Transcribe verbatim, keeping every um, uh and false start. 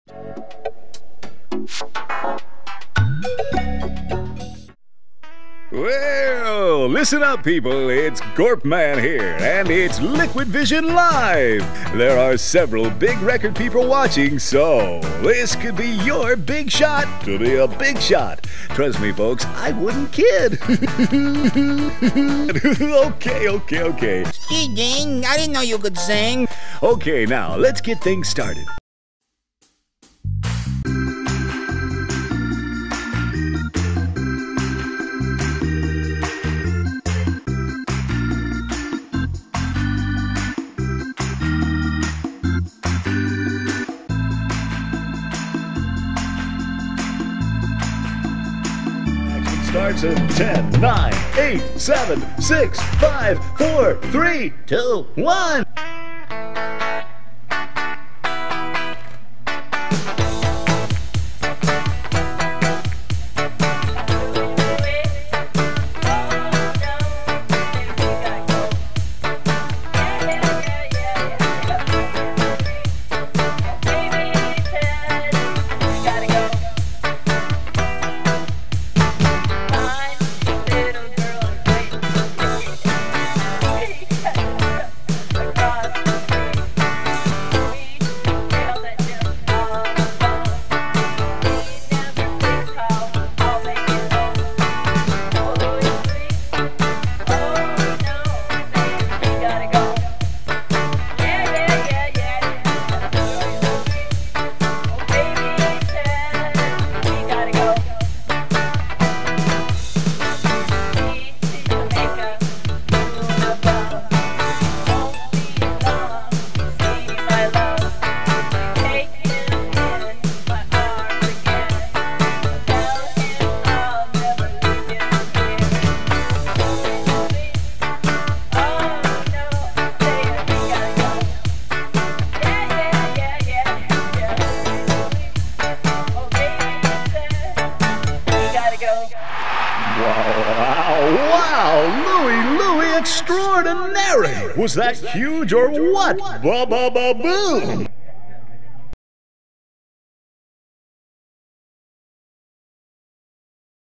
Well, listen up, people. It's Gorp Man here, and it's Liquid Vision Live. There are several big record people watching, so this could be your big shot to be a big shot. Trust me, folks, I wouldn't kid. okay, okay, okay. Gee, dang, I didn't know you could sing. Okay, now, let's get things started. Starts in ten, nine, eight, seven, six, five, four, three, two, one. Wow, Louie, Louie extraordinary! Was that huge or what? Ba ba ba boom!